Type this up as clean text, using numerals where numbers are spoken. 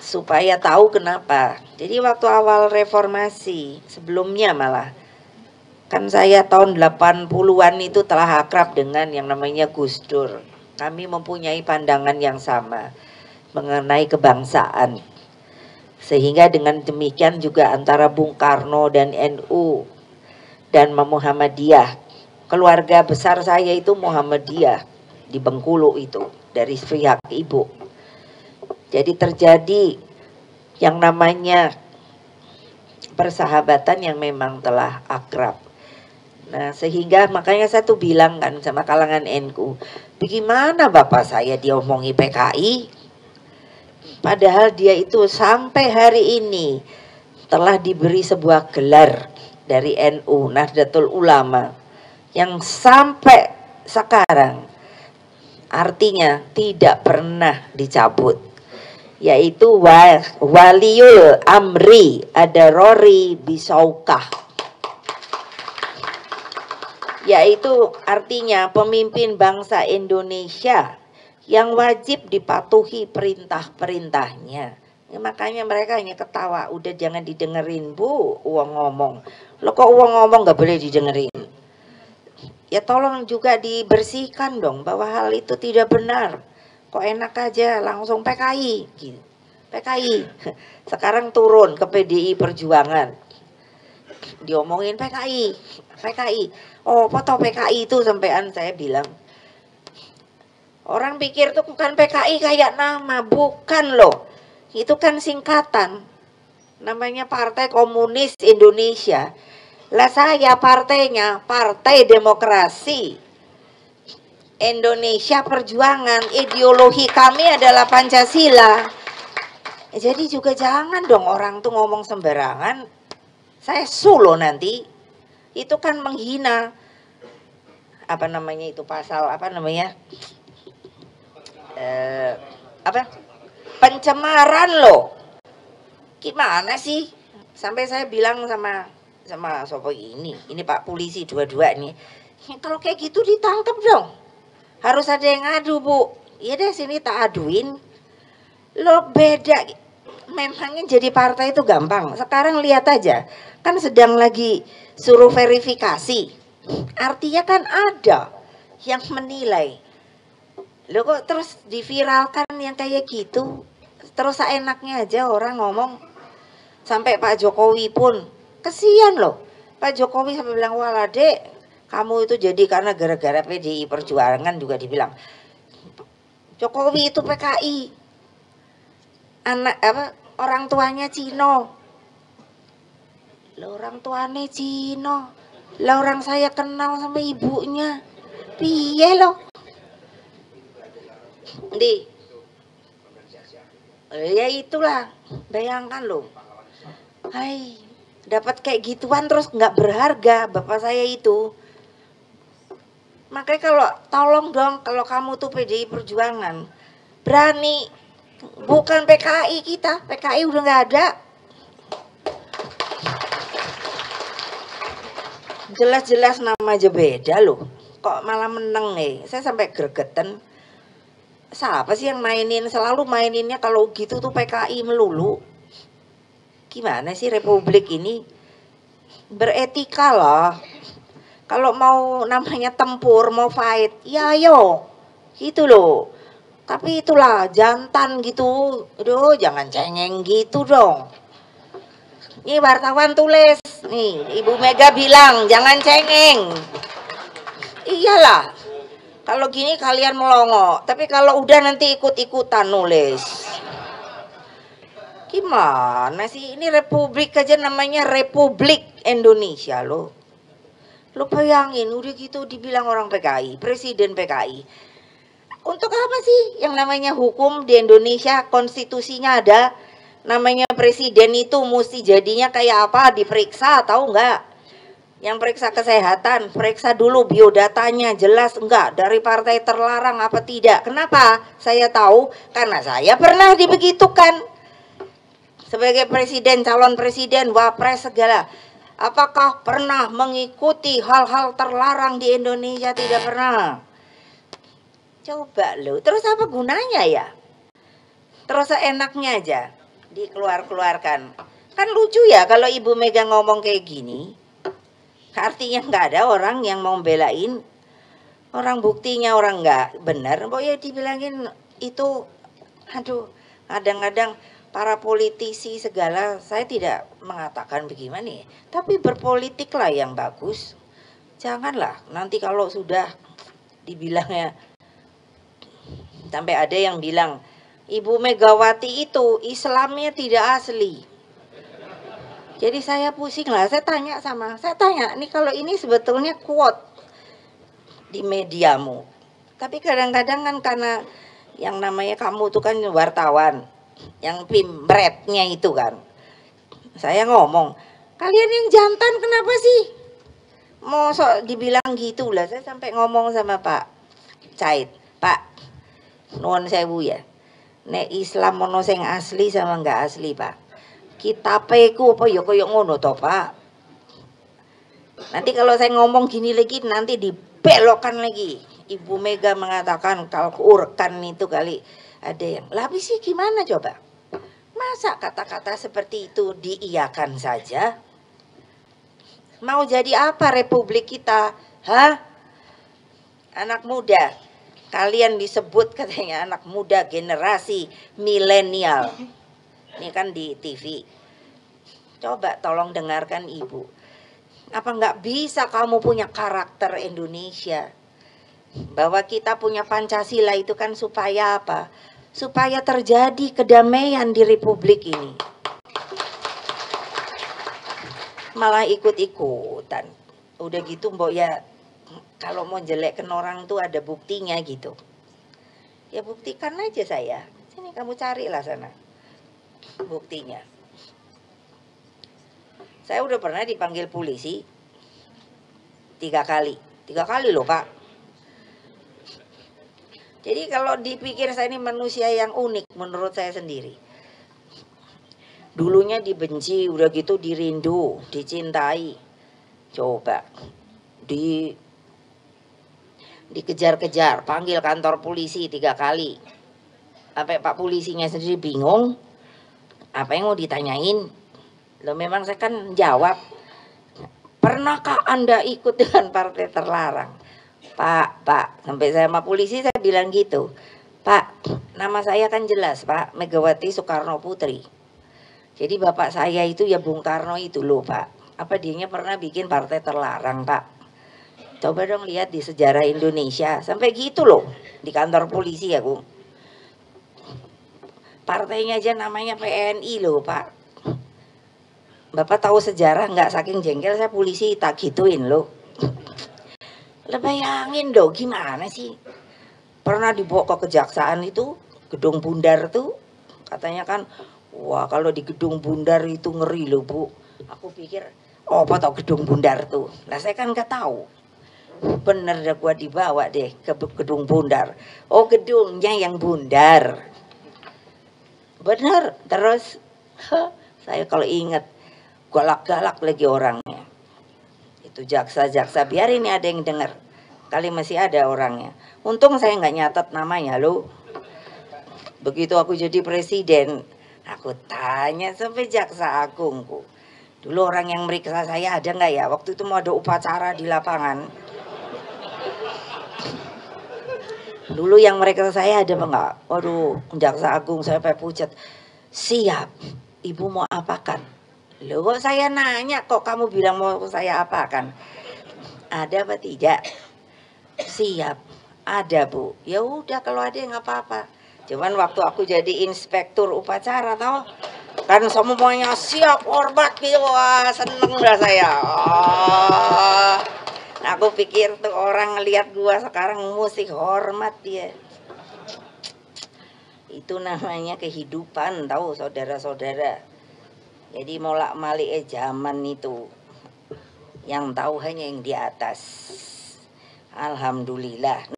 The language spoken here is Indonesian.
supaya tahu kenapa. Jadi waktu awal reformasi, sebelumnya malah, kan saya tahun 80-an itu telah akrab dengan yang namanya Gus Dur. Kami mempunyai pandangan yang sama mengenai kebangsaan. Sehingga dengan demikian juga antara Bung Karno dan NU dan Muhammadiyah. Keluarga besar saya itu Muhammadiyah di Bengkulu itu, dari pihak ibu. Jadi terjadi yang namanya persahabatan yang memang telah akrab. Nah sehingga makanya saya tuh bilang kan sama kalangan NU, bagaimana bapak saya diomongi PKI, padahal dia itu sampai hari ini telah diberi sebuah gelar dari NU, Nahdlatul Ulama, yang sampai sekarang artinya tidak pernah dicabut, yaitu Waliul Amri Adarori Bisaukah, yaitu artinya pemimpin bangsa Indonesia yang wajib dipatuhi perintah-perintahnya. Ya, makanya mereka hanya ketawa, udah jangan didengerin bu, uang ngomong. Lo kok uang ngomong gak boleh didengerin? Ya tolong juga dibersihkan dong bahwa hal itu tidak benar. Kok enak aja langsung PKI gitu. PKI sekarang turun ke PDI Perjuangan, diomongin PKI. Oh foto PKI itu sampean saya bilang, orang pikir tuh bukan PKI kayak nama, bukan loh. Itu kan singkatan, namanya Partai Komunis Indonesia. Lah saya partainya Partai Demokrasi Indonesia Perjuangan, ideologi kami adalah Pancasila. Jadi juga jangan dong orang tuh ngomong sembarangan. Saya sulo nanti, itu kan menghina, apa namanya itu pasal, apa namanya, pencemaran loh. Gimana sih? Sampai saya bilang sama sopo ini Pak polisi dua-dua nih, kalau kayak gitu ditangkap dong, harus ada yang ngadu bu. Iya deh sini tak aduin. Lo beda, memangnya jadi partai itu gampang. Sekarang lihat aja, kan sedang lagi suruh verifikasi, artinya kan ada yang menilai. Lo kok terus diviralkan yang kayak gitu, terus seenaknya aja orang ngomong. Sampai Pak Jokowi pun kesian loh, Pak Jokowi sampai bilang, wala dek, kamu itu jadi karena gara-gara PDI Perjuangan, juga dibilang Jokowi itu PKI, anak apa orang tuanya Cino. Lah orang tuanya Cino, lah orang saya kenal sama ibunya, piye loh di ya itulah, bayangkan loh. Hai, dapat kayak gituan terus nggak berharga bapak saya itu. Makanya kalau tolong dong, kalau kamu tuh PDI Perjuangan, berani, bukan PKI kita, PKI udah nggak ada. Jelas-jelas nama aja beda loh, kok malah meneng nih. Saya sampai gregetan. Siapa sih yang mainin, selalu maininnya kalau gitu tuh PKI melulu. Gimana sih republik ini? Beretika loh. Kalau mau namanya tempur, mau fight, ya ayo, gitu loh. Tapi itulah jantan gitu, aduh jangan cengeng gitu dong. Ini wartawan tulis, nih Ibu Mega bilang jangan cengeng. Iyalah, kalau gini kalian melongo, tapi kalau udah nanti ikut-ikutan nulis. Gimana sih, ini republik aja namanya Republik Indonesia loh. Lo bayangin udah gitu dibilang orang PKI, presiden PKI. Untuk apa sih yang namanya hukum di Indonesia, konstitusinya ada, namanya presiden itu mesti jadinya kayak apa, diperiksa tahu enggak? Yang periksa kesehatan, periksa dulu biodatanya jelas enggak, dari partai terlarang apa tidak. Kenapa? Saya tahu karena saya pernah dibegitukan sebagai presiden, calon presiden, wapres segala. Apakah pernah mengikuti hal-hal terlarang di Indonesia? Tidak pernah. Coba lo, terus apa gunanya ya? Terus enaknya aja. dikeluarkan. Kan lucu ya kalau Ibu Mega ngomong kayak gini. Artinya nggak ada orang yang mau belain. Orang buktinya orang nggak benar. Kok ya dibilangin itu, aduh, kadang-kadang para politisi segala, saya tidak mengatakan bagaimana ya. Tapi berpolitiklah yang bagus. Janganlah nanti kalau sudah dibilangnya, sampai ada yang bilang, Ibu Megawati itu Islamnya tidak asli. Jadi saya pusing lah, saya tanya, nih kalau ini sebetulnya quote di mediamu. Tapi kadang-kadang kan karena yang namanya kamu tuh kan wartawan, yang pimretnya itu kan. Saya ngomong, kalian yang jantan kenapa sih? Mau sok dibilang gitu lah, saya sampai ngomong sama Pak Caid, Pak, nuwun sewu ya. Nek Islam ono sing asli sama enggak asli, Pak. Kitabeku apa ya koyo ngono to, Pak. Nanti kalau saya ngomong gini lagi nanti dibelokkan lagi. Ibu Mega mengatakan kalau urkan itu kali ada yang. Lah sih gimana coba? Masa kata-kata seperti itu diiyakan saja? Mau jadi apa republik kita? Hah? Anak muda. Kalian disebut katanya anak muda generasi milenial. Ini kan di TV. Coba tolong dengarkan Ibu. Apa nggak bisa kamu punya karakter Indonesia? Bahwa kita punya Pancasila itu kan supaya apa? Supaya terjadi kedamaian di republik ini. Malah ikut-ikutan. Udah gitu mbok ya, kalau mau jelekkan orang tuh ada buktinya gitu. Ya buktikan aja saya. Sini kamu carilah sana buktinya. Saya udah pernah dipanggil polisi 3 kali. 3 kali loh, Pak. Jadi kalau dipikir saya ini manusia yang unik menurut saya sendiri. Dulunya dibenci, udah gitu dirindu, dicintai. Coba dikejar-kejar, panggil kantor polisi 3 kali. Sampai Pak polisinya sendiri bingung. Apa yang mau ditanyain? Loh memang saya kan jawab, pernahkah Anda ikut dengan partai terlarang? Pak, sampai saya sama polisi saya bilang gitu. Pak, nama saya kan jelas Pak, Megawati Soekarno Putri. Jadi bapak saya itu ya Bung Karno itu loh Pak. Apa dianya pernah bikin partai terlarang Pak? Coba dong lihat di sejarah Indonesia. Sampai gitu loh di kantor polisi aku. Partainya aja namanya PNI loh Pak. Bapak tahu sejarah nggak? Saking jengkel saya polisi tak gituin loh. Bayangin dong gimana sih? Pernah dibawa ke kejaksaan itu, gedung Bundar tuh. Katanya kan, wah kalau di gedung Bundar itu ngeri loh Bu. Aku pikir, oh apa tau gedung Bundar tuh? Lah saya kan nggak tahu. Bener dah gua dibawa deh ke gedung Bundar. Oh gedungnya yang bundar. Bener, terus saya kalau inget galak-galak lagi orangnya. Itu jaksa-jaksa, biar ini ada yang dengar. Kali masih ada orangnya. Untung saya nggak nyatet namanya loh. Begitu aku jadi presiden, aku tanya sampai jaksa agungku. Dulu orang yang meriksa saya ada nggak ya? Waktu itu mau ada upacara di lapangan. Dulu yang meriksa saya ada enggak? Waduh, jaksa agung saya sampai pucat. Siap, ibu mau apakan? Loh kok saya nanya, kok kamu bilang mau saya apakan? Ada apa tidak? Siap, ada Bu. Ya udah kalau ada yang apa-apa. Cuman waktu aku jadi inspektur upacara tau, kan semuanya siap hormat gitu, wah seneng dah saya. Oh, aku pikir tuh orang ngelihat gua sekarang mesti hormat dia. Itu namanya kehidupan tahu saudara-saudara. Jadi molak-malik zaman itu yang tahu hanya yang di atas. Alhamdulillah.